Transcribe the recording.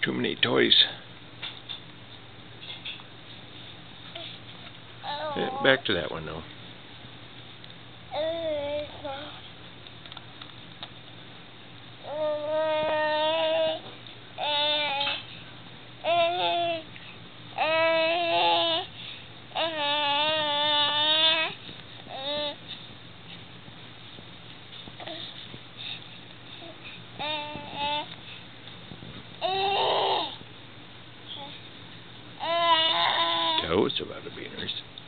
Too many toys. Back to that one though. Toes about to be nurse.